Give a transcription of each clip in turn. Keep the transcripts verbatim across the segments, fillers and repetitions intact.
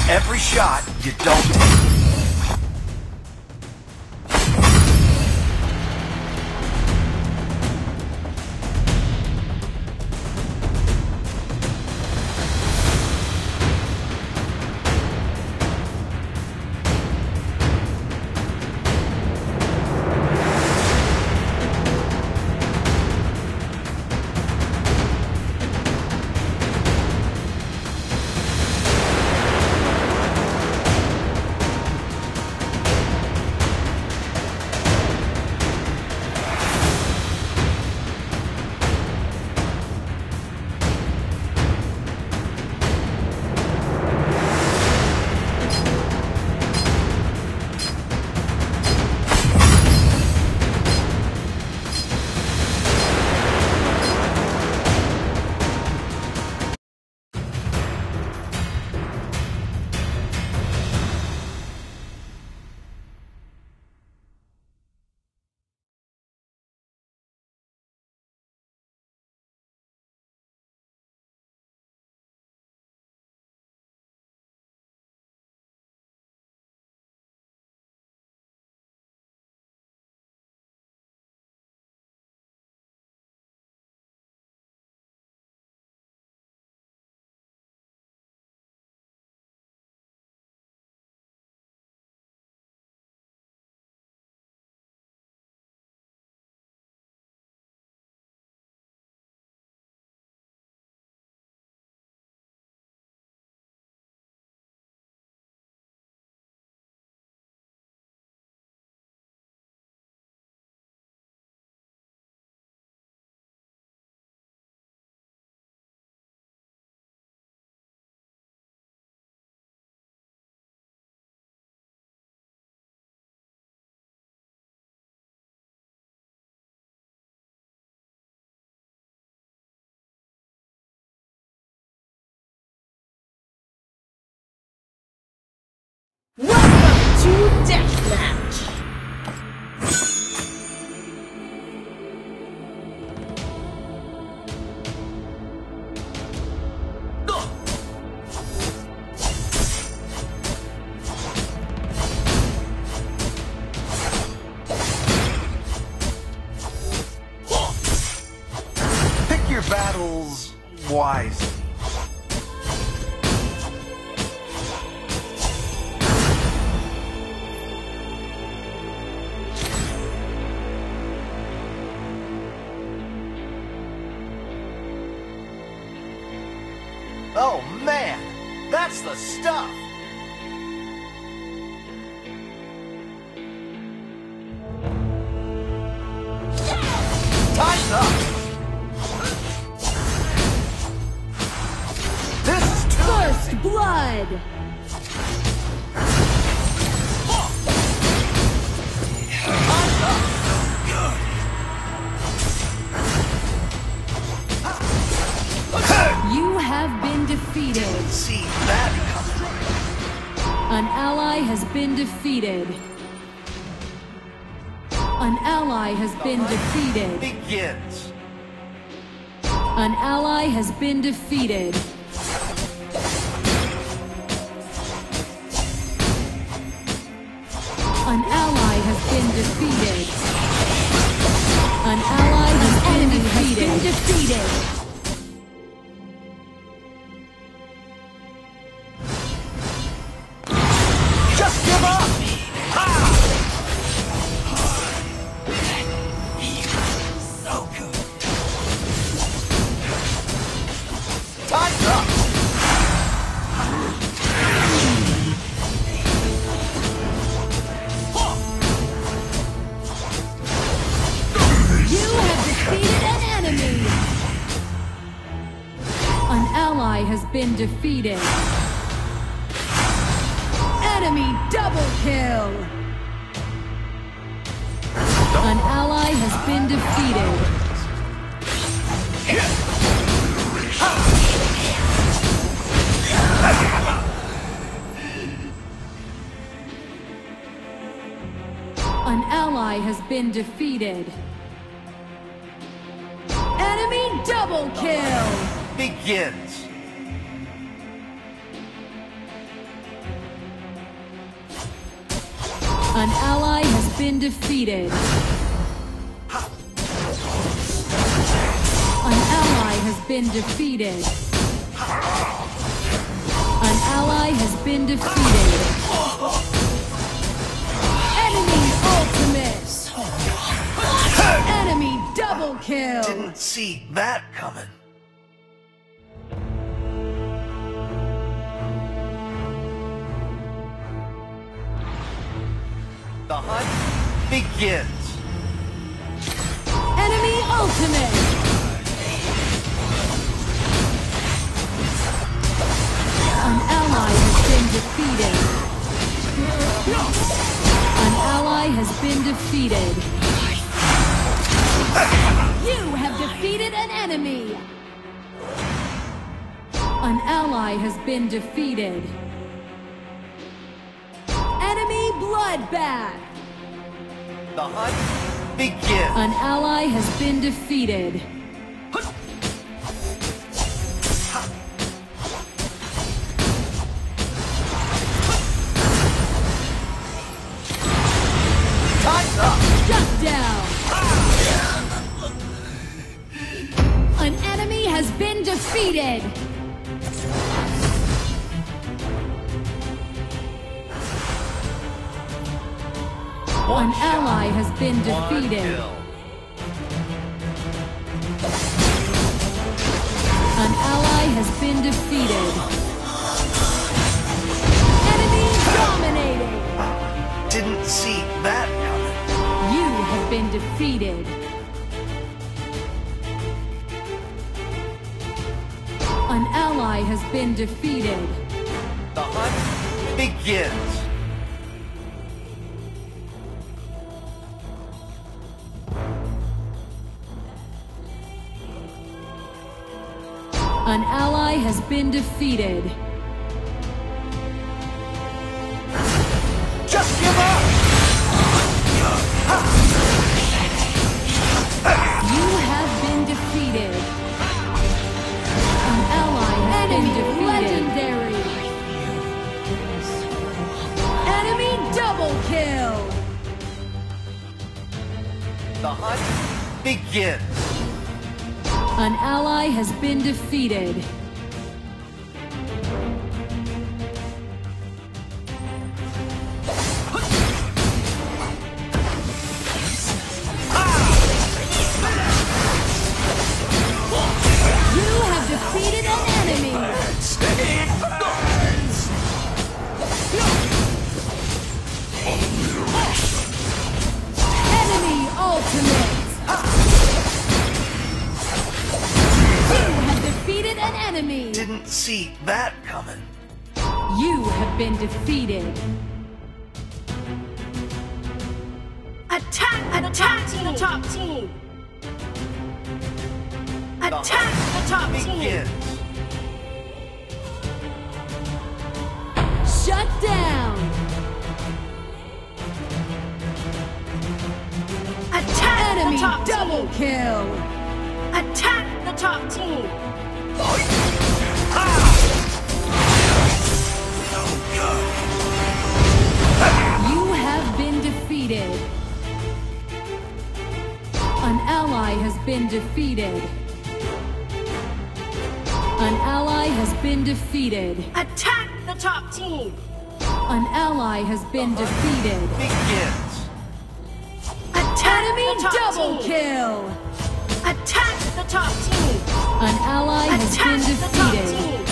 Every shot you don't take. Welcome to Deathmatch! Pick your battles wisely. Oh man, that's the stuff! Time's up! This is too First blood! Time's up! You have been defeated. See that coming. An ally has been defeated. An ally has been defeated. Begins. An ally has been defeated. An ally has been defeated. An ally has been defeated. Has been defeated. Just give up! Ha! So good. Time's up! You have defeated an enemy! An ally has been defeated. Enemy double kill! An ally has been defeated. An ally has been defeated. Enemy double kill! Begins. An ally has been defeated. An ally has been defeated. An ally has been defeated. Enemy ultimate! Enemy double kill! Didn't see that coming. The hunt begins. Enemy ultimate! An ally has been defeated. An ally has been defeated. You have defeated an enemy! An ally has been defeated. Enemy bloodbath! The hunt begins. An ally has been defeated. Time's up. Shut down! An enemy has been defeated! An ally has been defeated. An ally has been defeated. Enemy dominating! Didn't see that coming. You have been defeated. An ally has been defeated. The hunt begins. An ally has been defeated. Just give up! You have been defeated. An ally has been defeated. Legendary. Enemy double kill. The hunt begins. An ally has been defeated. You have defeated an enemy. Enemy ultimate. Defeated an enemy! Didn't see that coming. You have been defeated. Attack the top team! The top team! Attack the top team! Begins. Shut down! Attack Enemy the top double team! kill! Attack the top team! You have been defeated. An ally has been defeated. An ally has been defeated. Attack the top team! An ally has been defeated. Begins. Attack Enemy the top double team! kill! Attack the top team! An ally has Attack been the top defeated. team!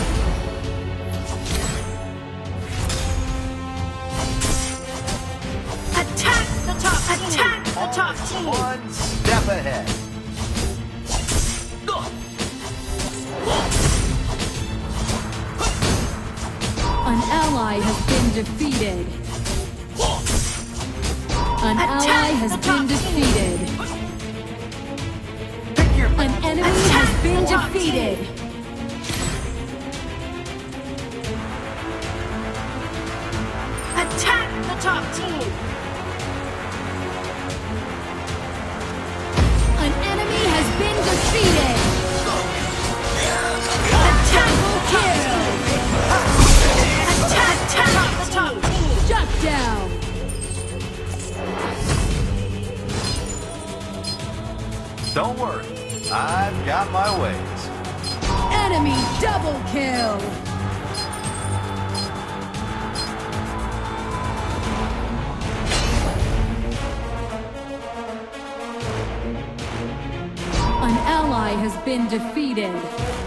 Attack the top team! Attack the top team! One step ahead. An ally has been defeated. An ally has been defeated. Pick your An enemy Attack has been the top defeated. Attack the top team! An enemy has been defeated. Attack Double kill. Attack, attack the top team! Shut down. Don't worry, I've got my ways. Enemy double kill. An ally has been defeated.